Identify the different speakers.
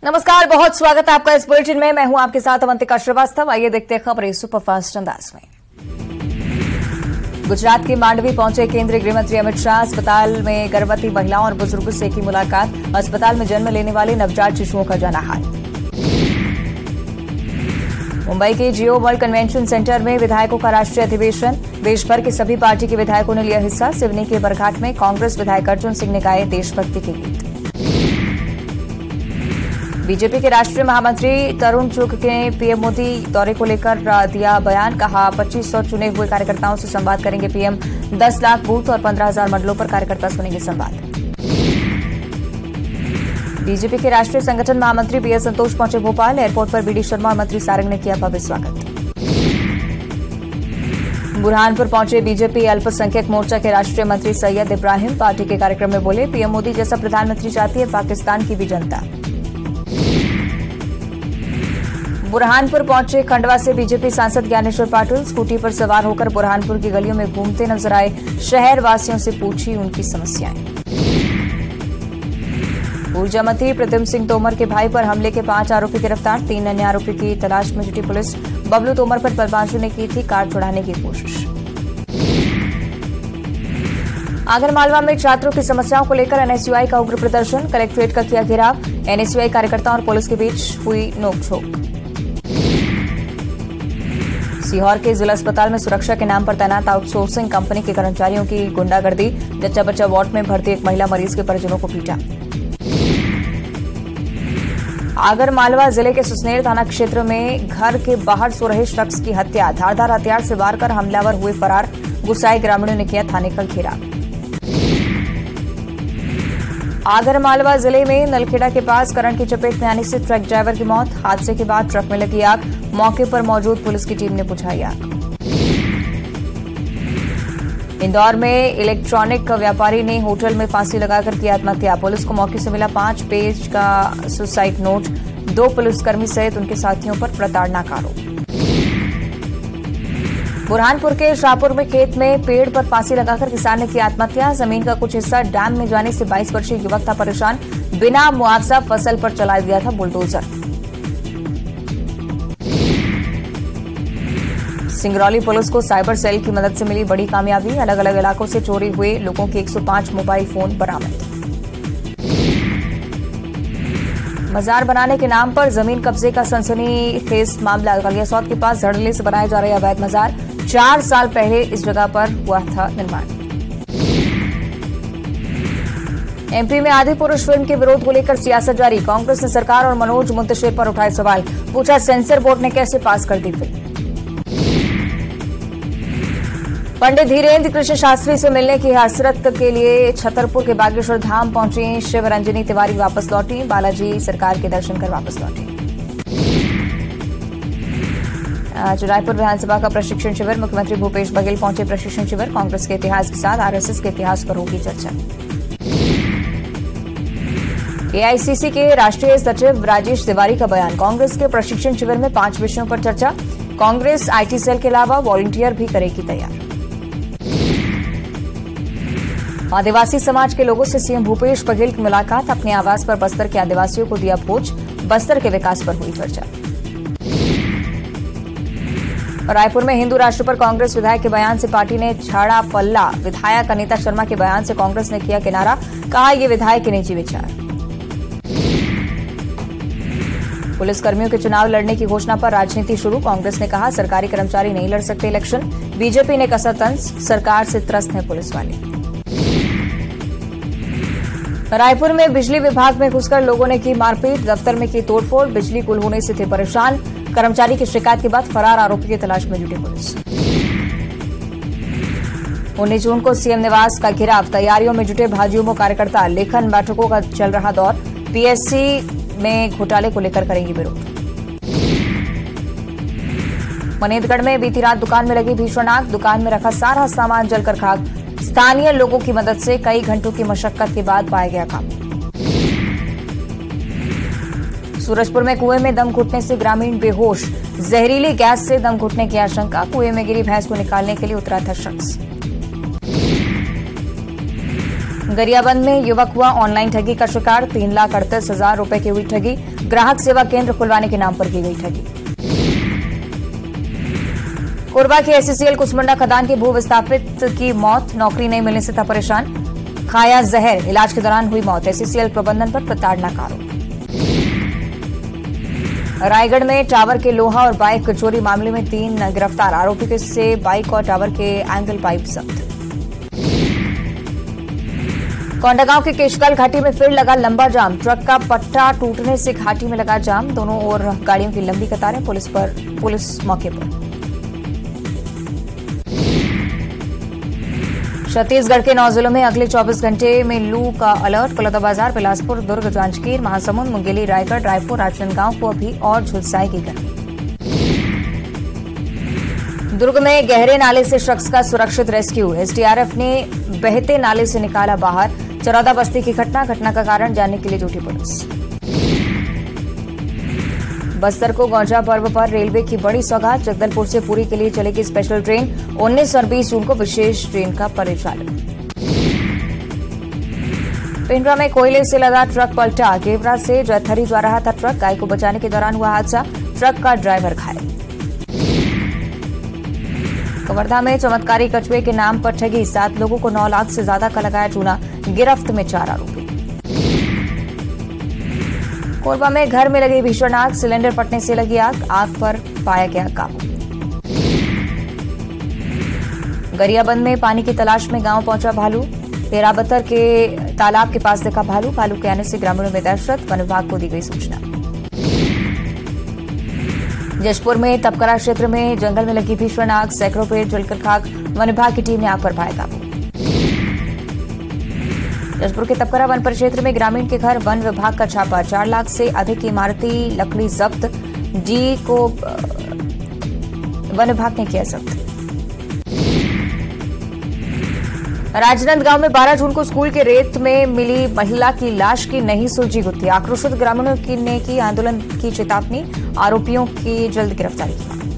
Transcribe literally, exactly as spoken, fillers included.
Speaker 1: नमस्कार, बहुत स्वागत है आपका इस बुलेटिन में। मैं हूं आपके साथ अवंतिका श्रीवास्तव। आइए देखते हैं खबरें सुपरफास्ट अंदाज में। गुजरात के मांडवी पहुंचे केंद्रीय गृह मंत्री अमित शाह। अस्पताल में गर्भवती महिलाओं और बुजुर्गों से की मुलाकात। अस्पताल में जन्म लेने वाले नवजात शिशुओं का जाना हाल। मुंबई के जियो वर्ल्ड कन्वेंशन सेंटर में विधायकों का राष्ट्रीय अधिवेशन। देश भर के सभी पार्टी के विधायकों ने लिया हिस्सा। सिवनी के बरघाट में कांग्रेस विधायक अर्जुन सिंह ने गाए देशभक्ति के गीत। बीजेपी के राष्ट्रीय महामंत्री तरुण चुग ने पीएम मोदी दौरे को लेकर दिया बयान। कहा पच्चीस सौ चुने हुए कार्यकर्ताओं से संवाद करेंगे पीएम। दस लाख बूथ और पंद्रह हजार मंडलों पर कार्यकर्ता सुनेंगे संवाद। बीजेपी के राष्ट्रीय संगठन महामंत्री बी एस संतोष पहुंचे भोपाल। एयरपोर्ट पर बीडी शर्मा और मंत्री सारंग ने किया भव्य स्वागत। बुरहानपुर पहुंचे बीजेपी अल्पसंख्यक मोर्चा के राष्ट्रीय मंत्री सैयद इब्राहिम। पार्टी के कार्यक्रम में बोले पीएम मोदी जैसा प्रधानमंत्री चाहती है पाकिस्तान की भी जनता। बुरहानपुर पहुंचे खंडवा से बीजेपी सांसद ज्ञानेश्वर पाटिल। स्कूटी पर सवार होकर बुरहानपुर की गलियों में घूमते नजर आए। शहर वासियों से पूछी उनकी समस्याएं। ऊर्जा मंत्री प्रद्युम्न सिंह तोमर के भाई पर हमले के पांच आरोपी गिरफ्तार। तीन अन्य आरोपी की तलाश में जुटी पुलिस। बबलू तोमर पर बदमाशों ने की थी कार छुड़ाने की कोशिश। आगरमालवा में छात्रों की समस्याओं को लेकर एनएसयूआई का उग्र प्रदर्शन। कलेक्ट्रेट का किया घेराव। एनएसयूआई कार्यकर्ताओं और पुलिस के बीच हुई नोकझोंक। सीहोर के जिला अस्पताल में सुरक्षा के नाम पर तैनात आउटसोर्सिंग कंपनी के कर्मचारियों की गुंडागर्दी। जच्चा बच्चा वार्ड में भर्ती एक महिला मरीज के परिजनों को पीटा। आगरमालवा जिले के सुसनेर थाना क्षेत्र में घर के बाहर सो रहे शख्स की हत्या। धारदार हथियार से वार कर हमलावर हुए फरार। गुस्साए ग्रामीणों ने किया थाने का घेराव। आगरमालवा जिले में नलखेड़ा के पास करंट की चपेट में आने से ट्रक ड्राइवर की मौत। हादसे के बाद ट्रक में लगी आग। मौके पर मौजूद पुलिस की टीम ने बुझाई आग। इंदौर में इलेक्ट्रॉनिक व्यापारी ने होटल में फांसी लगाकर की आत्महत्या। पुलिस को मौके से मिला पांच पेज का सुसाइड नोट। दो पुलिसकर्मी सहित उनके साथियों पर प्रताड़ना का आरोप। बुरहानपुर के शाहपुर में खेत में पेड़ पर फांसी लगाकर किसान ने की आत्महत्या। जमीन का कुछ हिस्सा डैम में जाने से बाईस वर्षीय युवक था परेशान। बिना मुआवजा फसल पर चला दिया था बुलडोजर। सिंगरौली पुलिस को साइबर सेल की मदद से मिली बड़ी कामयाबी। अलग अलग इलाकों से चोरी हुए लोगों के एक सौ पांच मोबाइल फोन बरामद। मजार बनाने के नाम पर जमीन कब्जे का सनसनीखेज मामला। गलियासौत के पास धड़ल्ले से बनाए जा रहे अवैध मजार। चार साल पहले इस जगह पर हुआ था निर्माण। एमपी में आदि पुरुष फिल्म के विरोध को लेकर सियासत जारी। कांग्रेस ने सरकार और मनोज मुंतशिर पर उठाए सवाल। पूछा सेंसर बोर्ड ने कैसे पास कर दी फिल्म। पंडित धीरेन्द्र कृष्ण शास्त्री से मिलने की हसरत के लिए छतरपुर के बागेश्वर धाम पहुंची शिवरंजनी तिवारी वापस लौटी। बालाजी सरकार के दर्शन कर वापस लौटी। आज रायपुर विधानसभा का प्रशिक्षण शिविर। मुख्यमंत्री भूपेश बघेल पहुंचे प्रशिक्षण शिविर। कांग्रेस के इतिहास के साथ आरएसएस के इतिहास पर होगी चर्चा। एआईसीसी के राष्ट्रीय सचिव राजेश तिवारी का बयान। कांग्रेस के प्रशिक्षण शिविर में पांच विषयों पर चर्चा। कांग्रेस आईटी सेल के अलावा वॉलंटियर भी करेगी तैयार। आदिवासी समाज के लोगों से सीएम भूपेश बघेल की मुलाकात। अपने आवास पर बस्तर के आदिवासियों को दिया भोज। बस्तर के विकास पर हुई चर्चा। रायपुर में हिंदू राष्ट्र पर कांग्रेस विधायक के बयान से पार्टी ने झाड़ा पल्ला। विधायक अनीता शर्मा के बयान से कांग्रेस ने किया किनारा। कहा ये विधायक के निजी विचार। पुलिसकर्मियों के चुनाव लड़ने की घोषणा पर राजनीति शुरू। कांग्रेस ने कहा सरकारी कर्मचारी नहीं लड़ सकते इलेक्शन। बीजेपी ने कसा तंज। सरकार से त्रस्त हैं पुलिस वाले। रायपुर में बिजली विभाग में घुसकर लोगों ने की मारपीट। दफ्तर में की तोड़फोड़। बिजली गुल होने से थे परेशान। कर्मचारी की शिकायत के बाद फरार आरोपी की तलाश में जुटी पुलिस। उन्नीस जून को सीएम निवास का घेराव। तैयारियों में जुटे भाजयुमो कार्यकर्ता। लेखन बैठकों का चल रहा दौर। पीएससी में घोटाले को लेकर करेंगे विरोध। मनेंद्रगढ़ में बीती रात दुकान में लगी भीषण आग। दुकान में रखा सारा सामान जलकर खाक। स्थानीय लोगों की मदद से कई घंटों की मशक्कत के बाद पाया गया काबू। सूरजपुर में कुएं में दम घुटने से ग्रामीण बेहोश। जहरीली गैस से दम घुटने की आशंका। कुएं में गिरी भैंस को निकालने के लिए उतरा था शख्स। गरियाबंद में युवक हुआ ऑनलाइन ठगी का शिकार। तीन लाख अड़तीस हजार रुपए की हुई ठगी। ग्राहक सेवा केंद्र खुलवाने के नाम पर की गई ठगी। कोरबा के एससीएल कुसमुंडा खदान के भू विस्थापित की मौत। नौकरी नहीं मिलने से था परेशान, खाया जहर, इलाज के दौरान हुई मौत। एससीएल प्रबंधन पर प्रताड़ना का आरोप। रायगढ़ में टावर के लोहा और बाइक चोरी मामले में तीन गिरफ्तार। आरोपी से बाइक और टावर के एंगल पाइप जब्त। कोंडागांव के केशकाल घाटी में फिर लगा लंबा जाम। ट्रक का पट्टा टूटने से घाटी में लगा जाम। दोनों ओर गाड़ियों की लंबी कतारें। पुलिस पर पुलिस मौके पर। छत्तीसगढ़ के नौ जिलों में अगले चौबीस घंटे में लू का अलर्ट। बलौदाबाजार, बिलासपुर, दुर्ग, जांजगीर, महासमुंद, मुंगेली, रायगढ़, रायपुर, राजनांदगांव को अभी और झुलसाएगी गर्मी। दुर्ग में गहरे नाले से शख्स का सुरक्षित रेस्क्यू। एसडीआरएफ ने बहते नाले से निकाला बाहर। चरौदा बस्ती की घटना घटना का कारण जानने के लिए जुटी पुलिस। बस्तर को गौजा पर्व पर रेलवे की बड़ी सौगात। जगदलपुर से पुरी के लिए चलेगी स्पेशल ट्रेन। उन्नीस और बीस जून को विशेष ट्रेन का परिचालन। पिंडरा में कोयले से लदा ट्रक पलटा। गेवरा से जैथरी जा रहा था ट्रक। गाय को बचाने के दौरान हुआ हादसा। ट्रक का ड्राइवर घायल। कवर्धा में चमत्कारी कछुए के नाम पर ठगी। सात लोगों को नौ लाख से ज्यादा का लगाया चूना। गिरफ्त में चार आरोपी। कोरबा में घर में लगी भीषण आग। सिलेंडर फटने से लगी आग। आग पर पाया गया काबू। गरियाबंद में पानी की तलाश में गांव पहुंचा भालू। पेराबत्तर के तालाब के पास देखा भालू। भालू के आने से ग्रामीणों में दहशत। वन विभाग को दी गई सूचना। जशपुर में तपकरा क्षेत्र में जंगल में लगी भीषण आग। सैकड़ों पेड़ जलकर खाक। वन विभाग की टीम ने आग पर पाया काबू। जशपुर के तपकरा वन परिक्षेत्र में ग्रामीण के घर वन विभाग का छापा। चार लाख से अधिक की इमारती लकड़ी जब्त। जी को वन विभाग ने किया जब्त। राजनांदगांव में बारह जून को स्कूल के रेत में मिली महिला की लाश की नहीं सुलझी गुत्थी। आक्रोशित ग्रामीणों की ने की आंदोलन की चेतावनी। आरोपियों की जल्द गिरफ्तारी की मांग।